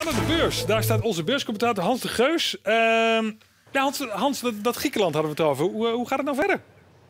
Aan de beurs, daar staat onze beurscommentator Hans de Geus. Ja, Hans, dat Griekenland hadden we het over. Hoe gaat het nou verder?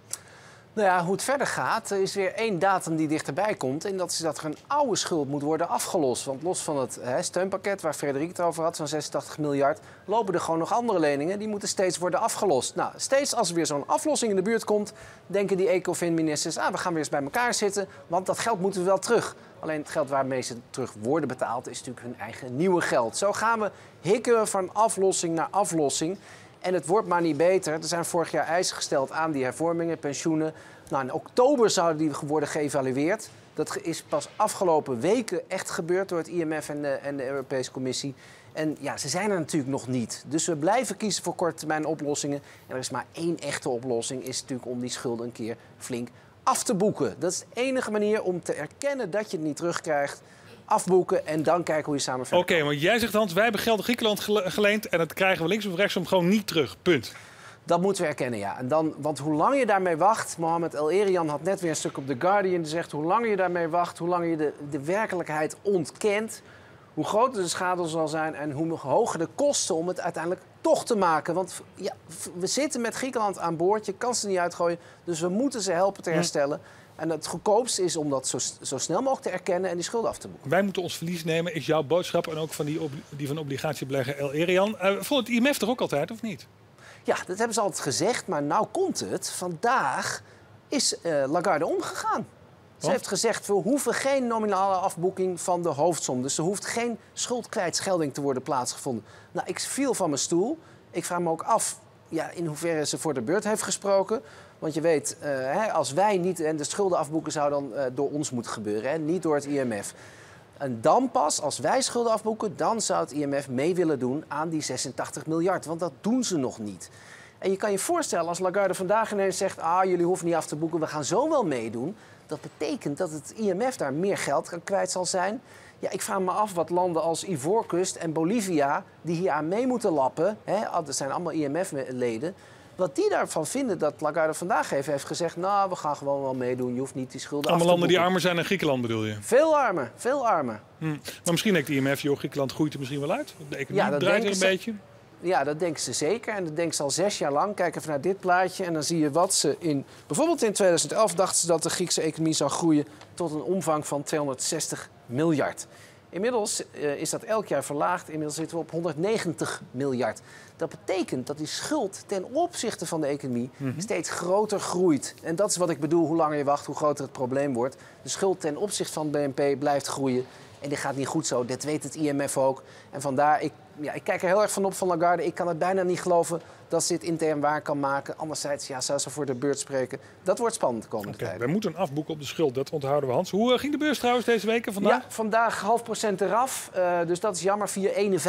Nou ja, hoe het verder gaat, er is weer één datum die dichterbij komt. En dat is dat er een oude schuld moet worden afgelost. Want los van het steunpakket waar Frederik het over had, zo'n 86 miljard... lopen er gewoon nog andere leningen. Die moeten steeds worden afgelost. Nou, steeds als er weer zo'n aflossing in de buurt komt, denken die ECOFIN-ministers... we gaan weer eens bij elkaar zitten, want dat geld moeten we wel terug. Alleen het geld waarmee ze terug worden betaald is natuurlijk hun eigen nieuwe geld. Zo gaan we hikken van aflossing naar aflossing. En het wordt maar niet beter. Er zijn vorig jaar eisen gesteld aan die hervormingen, pensioenen. Nou, in oktober zouden die worden geëvalueerd. Dat is pas afgelopen weken echt gebeurd door het IMF en de Europese Commissie. En ja, ze zijn er natuurlijk nog niet. Dus we blijven kiezen voor korttermijn oplossingen. En er is maar één echte oplossing, is natuurlijk om die schulden een keer flink af te boeken. Dat is de enige manier om te erkennen dat je het niet terugkrijgt. Afboeken en dan kijken hoe je samen verder Oké, maar jij zegt, Hans, wij hebben geld in Griekenland geleend en dat krijgen we links of rechtsom gewoon niet terug. Punt. Dat moeten we erkennen, ja. En dan, want hoe langer je daarmee wacht... Mohamed El Erian had net weer een stuk op The Guardian gezegd... hoe langer je daarmee wacht, hoe langer je de werkelijkheid ontkent... hoe groter de schade zal zijn en hoe hoger de kosten om het uiteindelijk toch te maken. Want ja, we zitten met Griekenland aan boord, je kan ze niet uitgooien... dus we moeten ze helpen te herstellen... En het goedkoopste is om dat zo snel mogelijk te erkennen en die schulden af te boeken. Wij moeten ons verlies nemen, is jouw boodschap. En ook van die van obligatiebelegger El Erian. Vond het IMF toch ook altijd, of niet? Ja, dat hebben ze altijd gezegd. Maar nou komt het. Vandaag is Lagarde omgegaan. Ze heeft gezegd, we hoeven geen nominale afboeking van de hoofdsom. Dus er hoeft geen schuldkwijtschelding te worden plaatsgevonden. Nou, ik viel van mijn stoel. Ik vraag me ook af in hoeverre ze voor de beurt heeft gesproken. Want je weet, als wij niet en de schulden afboeken zou dan door ons moeten gebeuren. Niet door het IMF. En dan pas, als wij schulden afboeken, dan zou het IMF mee willen doen aan die 86 miljard. Want dat doen ze nog niet. En je kan je voorstellen, als Lagarde vandaag ineens zegt... jullie hoeven niet af te boeken, we gaan zo wel meedoen. Dat betekent dat het IMF daar meer geld kwijt zal zijn. Ja, ik vraag me af wat landen als Ivoorkust en Bolivia... die hier aan mee moeten lappen, dat zijn allemaal IMF-leden... wat die daarvan vinden dat Lagarde vandaag even heeft gezegd... nou, we gaan gewoon wel meedoen, je hoeft niet die schulden af te Allemaal landen boeken. die armer zijn en Griekenland bedoel je? Veel armer, veel armer. Maar misschien denkt de IMF, joh, Griekenland groeit er misschien wel uit. De economie draait er een beetje. Ja, dat denken ze zeker. En dat denken ze al 6 jaar lang. Kijk even naar dit plaatje en dan zie je wat ze bijvoorbeeld in 2011 dachten ze dat de Griekse economie zou groeien... tot een omvang van 260 miljard. Inmiddels is dat elk jaar verlaagd. Inmiddels zitten we op 190 miljard. Dat betekent dat die schuld ten opzichte van de economie steeds groter groeit. En dat is wat ik bedoel, hoe langer je wacht, hoe groter het probleem wordt. De schuld ten opzichte van het BNP blijft groeien. En dit gaat niet goed zo, dat weet het IMF ook. En vandaar, ik kijk er heel erg van op van Lagarde. Ik kan het bijna niet geloven dat ze dit intern waar kan maken. Anderzijds, zou ze voor de beurt spreken. Dat wordt spannend de komende tijd. We moeten een afboeken op de schuld, dat onthouden we, Hans. Hoe ging de beurs trouwens deze week en vandaag? Ja, vandaag 0,5% eraf. Dus dat is jammer, 4,51,5.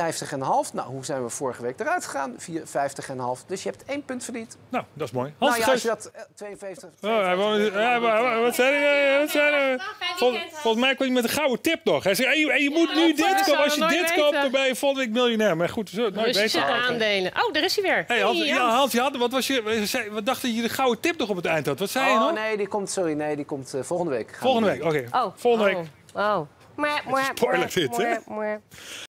Nou, hoe zijn we vorige week eruit gegaan? 4,50,5. Dus je hebt 1 punt verdiend. Nou, dat is mooi. Hans als je dat 52... Wat zei hij? Volgens mij kwam je met een gouden tip nog. Hij zei, je moet nu dit kopen. Als je dit koopt, dan ben je volgende week miljonair. Maar goed, nooit Russische weten. aandelen. Oh, daar is hij weer. Hey, Hans, wat dacht dat je de gouden tip nog op het eind had? Wat zei je nog? Nee, die komt volgende week. Volgende week, oké. Oh. Volgende week. Oh. Spoiler dit, hè?